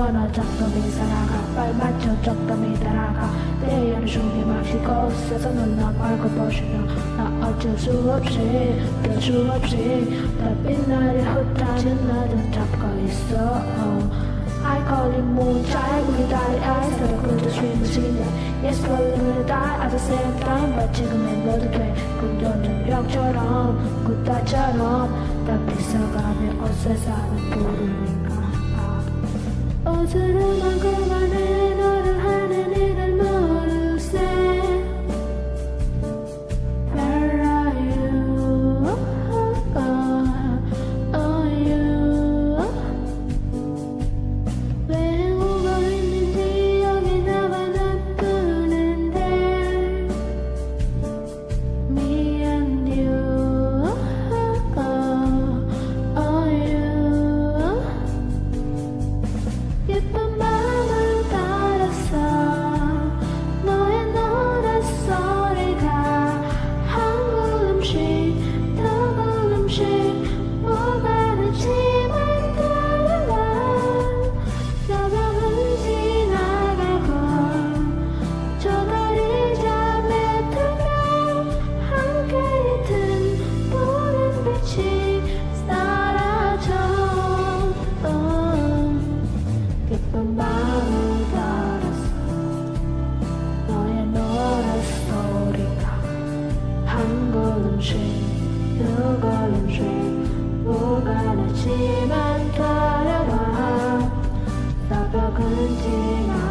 나 적당히 살아가 빨맞춰 적당히 따라가 때에는 숨이 막히고 세상은 나 말고 보시며 나 어쩔 수 없이 뗄 수 없이 달빛 나를 흩어진 나를 잡고 있어 I call it moonshine, 우리 다리 아이스로 그저 swim machine Yes, we're gonna die at the same time But 지금은 너도 돼 긍정적력처럼 굿다처럼 달빛 써가며 옷에 사는 부르니까 어스름한 그만해 너를 하는 일을 모르세 Where are you? Are you? 왜 오고 있는지 여기 나와 나쁘는데 미안 you Are you? 예쁜 마음을 따라서 너의 노랫소리가 한 걸음씩 두 걸음씩 오가는지만 따라와 새벽은 지나가고 저 다리 잠에 들면 함께 있던 푸른빛이 사라져 예쁜 마음을 따라서 너의 노랫소리가 한 걸음씩 두 걸음씩 오가는지만 따라와 새벽은 지나